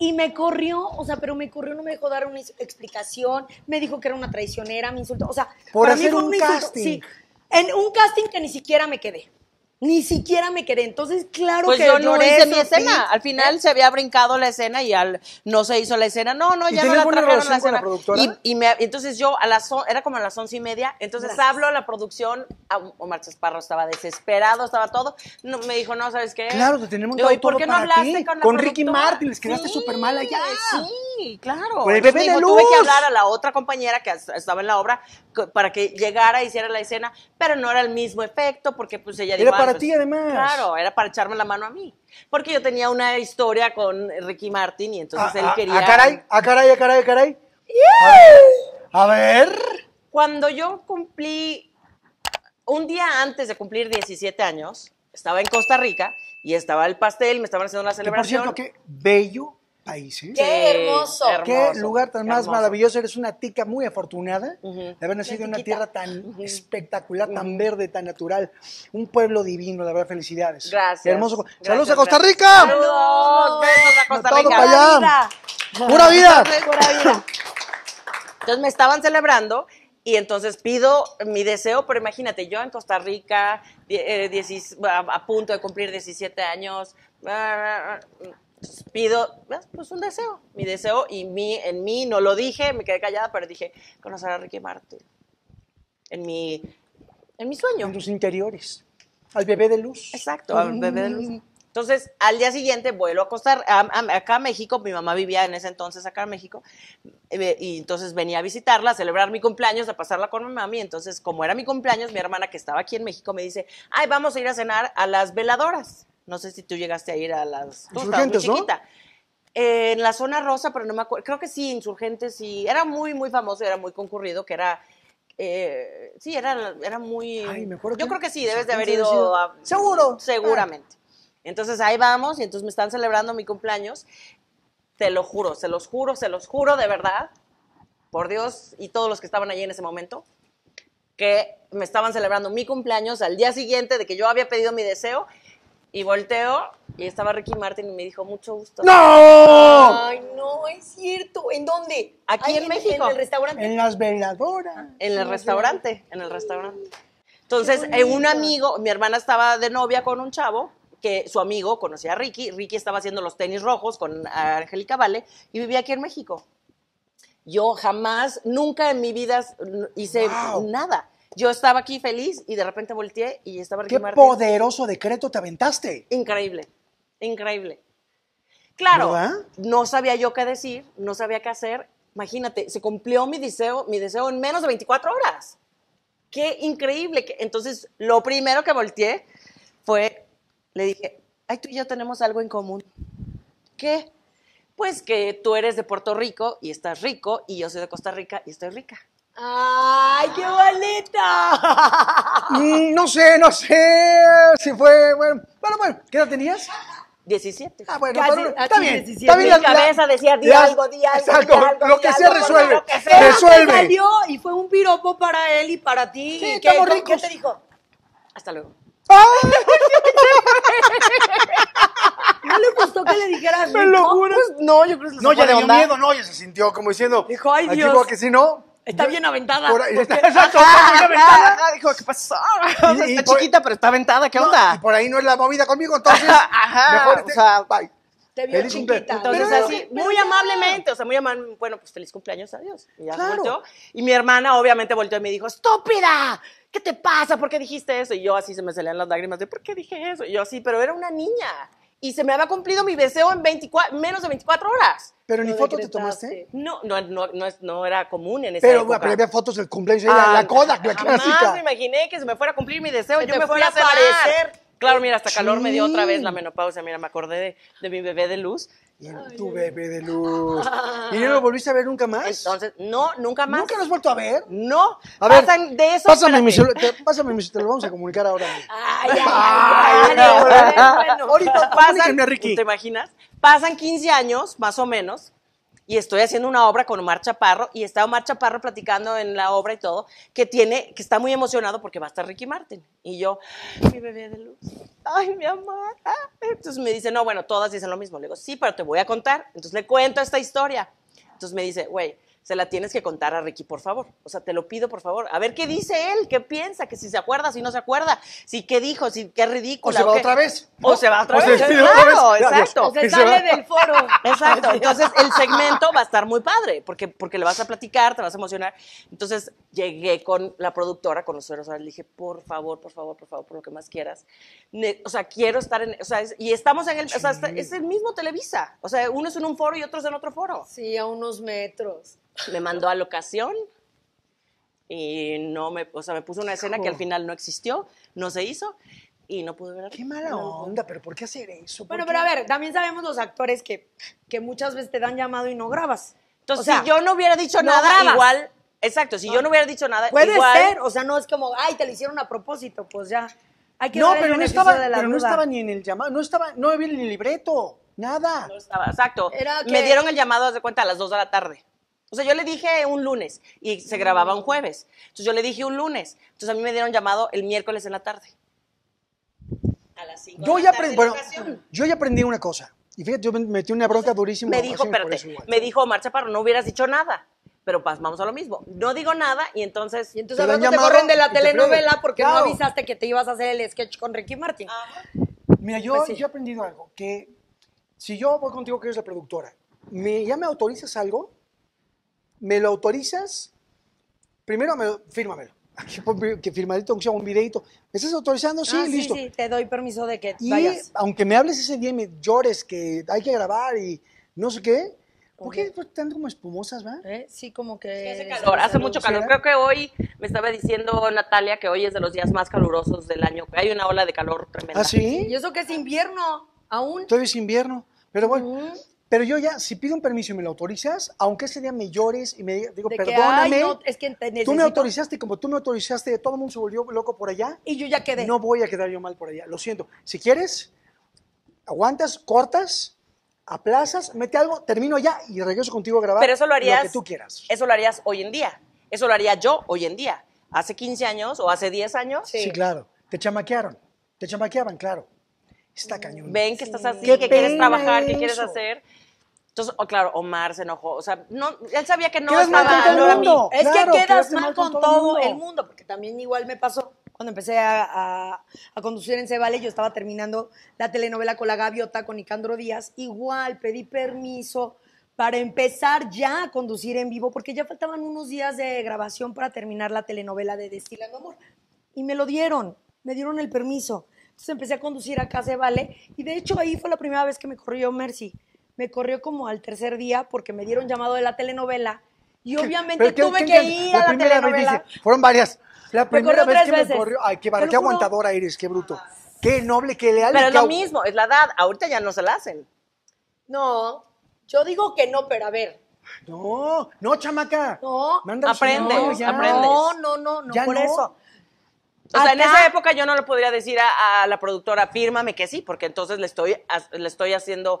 Y me corrió, o sea, pero me corrió, no me dejó dar una explicación, me dijo que era una traicionera, me insultó, o sea, Por para mí hacer fue un insulto. casting. Sí, en un casting que ni siquiera me quedé. Ni siquiera me quedé. Entonces, claro Pues que yo no lloré, hice mi sufrí. escena. Al final se había brincado la escena y no se hizo la escena. No, ¿Y ya no tenías la buena trajeron la relación con la escena. productora? Entonces yo, era como a las 11:30, entonces Gracias. hablo a la producción, Omar Chaparro estaba desesperado, estaba todo. No, me dijo, no, ¿sabes qué? Claro, te tenemos Digo, todo ¿y por qué no para hablaste ti? con la Con Ricky productora? Martin, les quedaste súper mal allá. Sí, claro. Con el Entonces bebé me de dijo, tuve que luz. hablar a la otra compañera que estaba en la obra para que llegara e hiciera la escena, pero no era el mismo efecto porque pues ella dijo... Era para pues, ti, además. Claro, era para echarme la mano a mí. Porque yo tenía una historia con Ricky Martin y entonces él quería... caray. A ver. Cuando yo cumplí, un día antes de cumplir 17 años, estaba en Costa Rica y estaba el pastel, me estaban haciendo la Que por celebración. cierto, qué bello país, ¿eh? Qué hermoso. Qué lugar tan más hermoso. maravilloso. Eres una tica muy afortunada de haber nacido en una tiquita. tierra tan espectacular, tan verde, tan natural. Un pueblo divino, la verdad, felicidades. Gracias. Hermoso. Gracias, ¡Saludos a Costa gracias. Rica! ¡Saludos! ¡Besos a Costa Todo Rica! para allá. ¡Pura vida! Pura vida. Entonces me estaban celebrando y entonces pido mi deseo, pero imagínate, yo en Costa Rica, a punto de cumplir 17 años, pido pues un deseo, mi deseo, y en mí no lo dije, me quedé callada, pero dije, conocer a Ricky Martin, en mi sueño. En tus interiores. Al bebé de luz. Exacto, al bebé de luz. Entonces, al día siguiente vuelo acá a México, mi mamá vivía en ese entonces acá en México, y entonces venía a visitarla, a celebrar mi cumpleaños, a pasarla con mi mami. Entonces, como era mi cumpleaños, mi hermana que estaba aquí en México me dice, ay, vamos a ir a cenar a las Veladoras. No sé si tú llegaste a ir a las... Tú estabas muy Insurgentes, ¿no? chiquita. En la zona rosa, pero no me acuerdo, creo que sí, Insurgentes, sí, era muy, muy famoso, era muy concurrido, que era... sí, era muy... Ay, me acuerdo yo que- creo que sí, debes de haber Insurgentes debe ido... haber sido. ¿Seguro? Seguramente. Entonces ahí vamos, y entonces me están celebrando mi cumpleaños. Te lo juro, se los juro de verdad, por Dios y todos los que estaban allí en ese momento, que me estaban celebrando mi cumpleaños al día siguiente de que yo había pedido mi deseo, y volteo y estaba Ricky Martin y me dijo, mucho gusto. ¡No! Ay, no, es cierto. ¿En dónde? Aquí Ay, en México. En el restaurante. En las veladoras. En el restaurante. Entonces, un amigo, mi hermana estaba de novia con un chavo, que su amigo conocía a Ricky. Ricky estaba haciendo los tenis rojos con Angélica Vale y vivía aquí en México. Yo jamás, nunca en mi vida hice nada. Yo estaba aquí feliz y de repente volteé y estaba Ricky ¡Qué Martin. poderoso decreto te aventaste! Increíble, increíble. Claro, ¿verdad? no sabía yo qué decir, no sabía qué hacer. Imagínate, se cumplió mi deseo en menos de 24 horas. ¡Qué increíble! Entonces, lo primero que volteé fue, le dije, ay, tú y yo tenemos algo en común. ¿Qué? Pues que tú eres de Puerto Rico y estás rico, y yo soy de Costa Rica y estoy rica. ¡Ay, qué bonita! No sé si fue... Bueno, ¿qué edad tenías? 17. Ah, bueno, Casi, pero está así, bien. 17. Está bien Mi cabeza decía, di algo, di algo, Exacto, di algo, lo di que algo, sea di resuelve. algo, lo que sea. Resuelve. Te salió y fue un piropo para él y para ti. Sí, ¿Y estamos qué ricos. te dijo? Hasta luego. ¡Ay! ¿No le gustó que le dijeras Me lo rico? juro. Pues no, yo creo que se No, fue ya de le dio onda. miedo, no, ya se sintió como diciendo. Dijo, ay, aquí, Dios. porque si no. Está bien aventada. Por ahí, ¿Por qué? exacto, está bien aventada. Dijo, ¿qué pasó? Y Está por- chiquita, pero está aventada, ¿qué No, onda? y por ahí no es la movida conmigo, entonces. Ajá, mejor o sea, bye. Te vio Feliz chiquita. cumpleaños. Entonces Pero- así, pero muy ya. amablemente, o sea, muy amable, bueno, pues feliz cumpleaños, adiós. Y ya se Claro. volteó. Y mi hermana obviamente volteó y me dijo, ¡estúpida! ¿Qué te pasa? ¿Por qué dijiste eso? Y yo así se me salían las lágrimas de, ¿por qué dije eso? Y yo así, pero era una niña. Y se me había cumplido mi deseo en menos de 24 horas. Pero ni Lo foto te decretaste. tomaste. No era común en esa Pero, época. pero había fotos del cumpleaños, la Kodak, la Jamás clásica. me imaginé que se me fuera a cumplir mi deseo. Se Yo te me fui fuera a a cenar. aparecer. Claro, mira, hasta calor me dio otra vez Sí. la menopausia. Mira, me acordé de mi bebé de luz. Tu bebé de luz. ¿Y no lo volviste a ver nunca más? Entonces, no, nunca más. ¿Nunca lo has vuelto a ver? No. A ver, Pasan de eso. pásame mi espérate. celular, pásame mi celular, te lo vamos a comunicar ahora. Ay, ay, Ay, ay, bueno. Ahorita, Pasan, comuníquenme a Ricky. ¿te imaginas? Pasan 15 años, más o menos, y estoy haciendo una obra con Omar Chaparro y está Omar Chaparro platicando en la obra y todo, que está muy emocionado porque va a estar Ricky Martin. Y yo, mi bebé de luz, ay, mi amor. Entonces me dice, no, bueno, todas dicen lo mismo. Le digo, sí, pero te voy a contar. Entonces le cuento esta historia. Entonces me dice, güey, se la tienes que contar a Ricky, por favor. O sea, te lo pido, por favor. A ver qué dice él, qué piensa, que si se acuerda, si no se acuerda, si qué dijo, si qué ridícula. O se va otra vez. O se va otra vez. se despide otra Claro, vez. exacto. O se sale del foro. Exacto. Entonces, el segmento va a estar muy padre, porque le vas a platicar, te vas a emocionar. Entonces, llegué con la productora, con los sueros, le dije, por favor, por lo que más quieras. O sea, quiero estar y estamos en el, o sea, es el mismo Televisa. O sea, uno es en un foro y otro es en otro foro. Sí, a unos metros. Me mandó a locación y me puso una escena que al final no existió, no se hizo y no pude ver. Qué mala onda, pero ¿por qué hacer eso? Bueno, pero a ver, también sabemos los actores que muchas veces te dan llamado y no grabas. Entonces, O sea, si yo no hubiera dicho no nada, grabas. igual, exacto, si yo no hubiera dicho nada, puede igual. ser, o sea, no es como, ay, te lo hicieron a propósito, pues ya. Hay que No, dar el pero no beneficio estaba, de la pero no duda. estaba ni en el llamado, no había ni el libreto, nada. No estaba, exacto. Era que- Me dieron el llamado, haz de cuenta, a las 2 de la tarde. O sea, yo le dije un lunes y se grababa un jueves. Entonces yo le dije un lunes. Entonces a mí me dieron llamado el miércoles en la tarde. A las 5 Yo de ya la tarde aprendí, en bueno, ocasión. yo ya aprendí una cosa. Y fíjate, yo me metí una bronca durísima. Me dijo, ocasiones por espérate, eso igual. me dijo Omar Chaparro, no hubieras dicho nada. Pero pues vamos a lo mismo. No digo nada y entonces... Y entonces Te al dan rato te llamado corren de la y te telenovela fregan. porque Claro. no avisaste que te ibas a hacer el sketch con Ricky Martin. Mira, yo, Pues sí. yo he aprendido algo, que si yo voy contigo que eres la productora, ya me autorizas algo, me lo autorizas, primero fírmamelo. Aquí que firmadito, aunque sea un videito. ¿Me estás autorizando? Sí, Ah, listo. Sí, te doy permiso de que Y vayas. aunque me hables ese día y me llores que hay que grabar y no sé qué, ¿por qué están como espumosas, va? Sí, como que... Hace calor, hace mucho calor. ¿Será? Creo que hoy, me estaba diciendo Natalia, que hoy es de los días más calurosos del año. Hay una ola de calor tremenda. ¿Ah, sí? Y eso que es invierno, aún. Todavía es invierno. Pero bueno, Ujú. pero yo ya, si pido un permiso y me lo autorizas, aunque ese día me llores y me digo, De que, perdóname, ay, no, es que te tú necesito. me autorizaste, como tú me autorizaste, todo el mundo se volvió loco por allá, Y yo ya quedé. no voy a quedar yo mal por allá, lo siento. Si quieres, aguantas, cortas, aplazas, mete algo, termino allá y regreso contigo a grabar Pero eso lo harías... que tú quieras. Eso lo harías hoy en día. Eso lo haría yo hoy en día. Hace 15 años o hace 10 años, Sí. Sí, claro. Te chamaqueaban, claro. Está cañón. ven que estás así, Qué que quieres pena trabajar, que quieres eso. hacer. Entonces, claro, Omar se enojó. O sea, no, él sabía que no Quedas mal estaba... con todo el no era mi- mundo. Es Claro, que quedas quedaste mal mal con con todo el mundo, porque también igual me pasó cuando empecé a conducir en Se Vale. Yo estaba terminando la telenovela con La Gaviota, con Nicandro Díaz. Igual pedí permiso para empezar ya a conducir en vivo, porque ya faltaban unos días de grabación para terminar la telenovela de Destilando Amor. Y me lo dieron, me dieron el permiso. Entonces empecé a conducir acá Se Vale, y de hecho ahí fue la primera vez que me corrió Mercy. Me corrió como al tercer día porque me dieron llamado de la telenovela y obviamente Pero tuve que ir a la primera telenovela. Vez, dice, fueron varias. La Me primera corrió vez tres que me veces. corrió, ay, qué, Te lo qué juro. aguantadora eres, qué bruto. Qué noble, qué leal. Pero y es qué lo mismo, es la edad. Ahorita ya no se la hacen. No, yo digo que no, pero a ver. No, no, chamaca. No, Manda aprendes, ya. aprendes. No, Ya por no. eso. O sea, en Acá- esa época yo no le podría decir a la productora, fírmame que sí, porque entonces le estoy haciendo,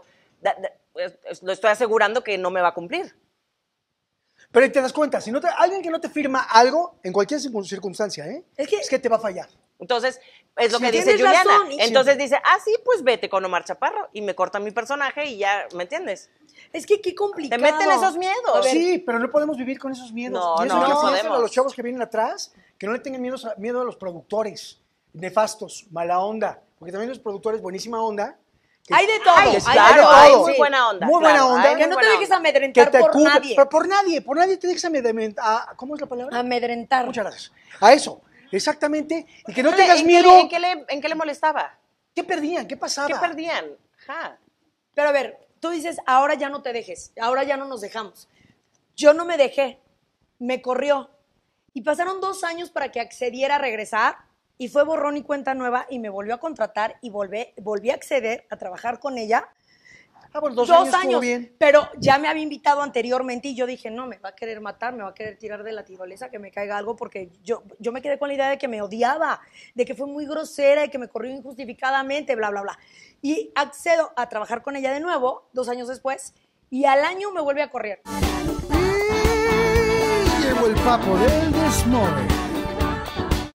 lo estoy asegurando que no me va a cumplir. Pero te das cuenta, si no alguien que no te firma algo, en cualquier circunstancia, Es que- te va a fallar. Entonces, es lo Sí, que dice tienes Juliana. razón, y- Entonces dice, sí, pues vete con Omar Chaparro y me corta mi personaje y ya, ¿me entiendes? Es que qué complicado. Te meten esos miedos. A ver, Sí, pero no podemos vivir con esos miedos. No, y eso no, hay que no enseñárselo podemos. a los chavos que vienen atrás, que no le tengan miedo a los productores nefastos, mala onda, porque también los productores, buenísima onda. que- Hay de todo. Ay, hay claro, de todo. hay todo. muy Sí. buena onda. Muy buena claro, onda. hay Que muy no te buena dejes onda. amedrentar por cubre, nadie. pero por nadie te dejes ¿cómo es la palabra? Amedrentar. Muchas gracias. A eso, exactamente, y que no Entonces, tengas ¿en miedo. qué en qué le molestaba? ¿Qué perdían? ¿Qué pasaba? ¿Qué perdían? Ajá. Pero a ver, tú dices, ahora ya no te dejes, ahora ya no nos dejamos. Yo no me dejé, me corrió. Y pasaron 2 años para que accediera a regresar y fue borrón y cuenta nueva y me volvió a contratar y volví a acceder a trabajar con ella. Ah, bueno, 2 2 años estuvo años, bien. pero ya me había invitado anteriormente y yo dije, no, me va a querer matar, me va a querer tirar de la tirolesa, que me caiga algo, porque yo me quedé con la idea de que me odiaba, de que fue muy grosera, de que me corrió injustificadamente, bla, bla, bla. Y accedo a trabajar con ella de nuevo, 2 años después, Y al año me vuelve a correr. Y llegó el papo del desmore.